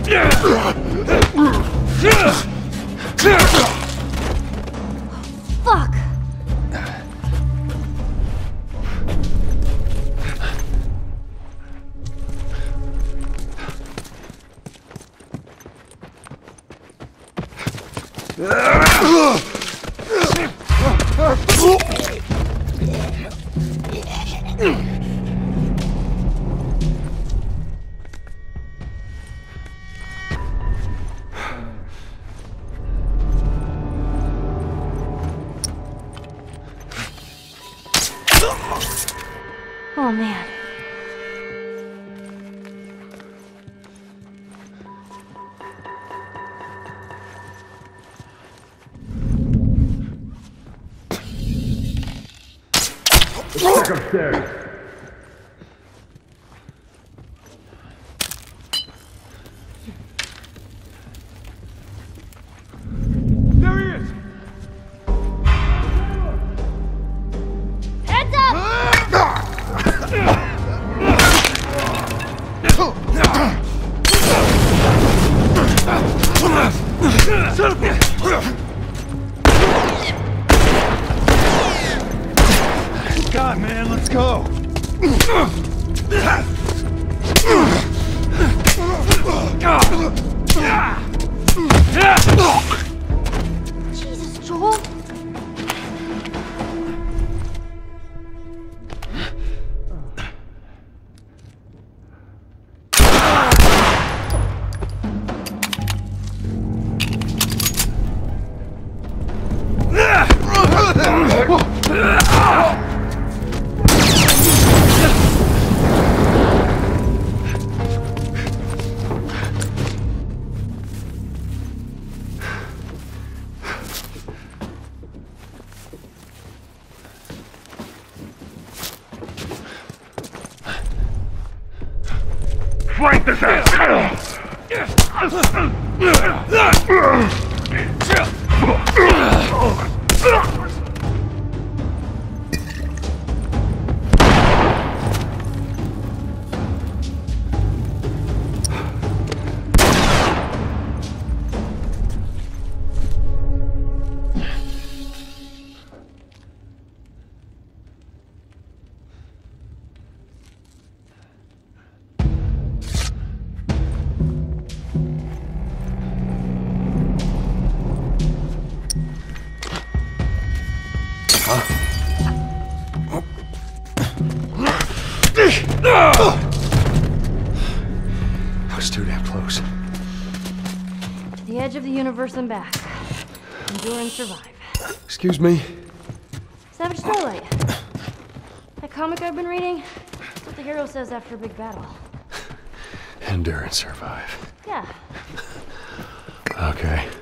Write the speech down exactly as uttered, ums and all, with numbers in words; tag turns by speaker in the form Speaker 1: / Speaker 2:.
Speaker 1: Fuck! Oh man.
Speaker 2: Check upstairs. There he is!
Speaker 1: Heads up!
Speaker 2: God, man, let's go.
Speaker 1: Jesus, Joel.
Speaker 2: Flank this ass!
Speaker 3: That was too damn close.
Speaker 1: To the edge of the universe and back. Endure and survive.
Speaker 3: Excuse me?
Speaker 1: Savage Starlight. That comic I've been reading? That's what the hero says after a big battle.
Speaker 3: Endure and survive.
Speaker 1: Yeah.
Speaker 3: Okay.